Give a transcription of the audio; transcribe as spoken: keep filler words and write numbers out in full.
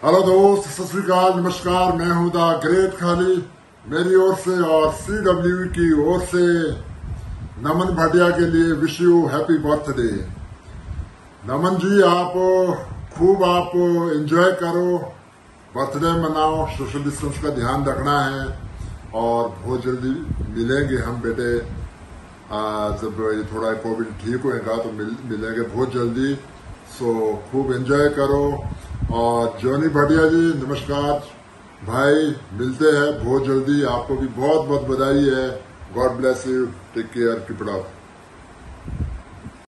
Hello दोस्त, सत श्री अकाल, नमस्कार। मैं हूं द ग्रेट खाली। मेरी ओर से और सी डब्ल्यू की ओर से नमन भाटिया के लिए wish you happy birthday. Naman ji, आप खूब आप एंजॉय करो, बर्थडे मनाओ, सोशल डिस्टेंस का ध्यान रखना है और बहुत जल्दी मिलेंगे हम बेटे। आ, जब ये थोड़ा कोविड ठीक होएगा तो मिल, मिलेंगे बहुत जल्दी। सो खूब एंजॉय करो। और जॉनी भाटिया जी, नमस्कार भाई, मिलते हैं बहुत जल्दी। आपको भी बहुत बहुत बधाई है। God bless you, take care, keep it up.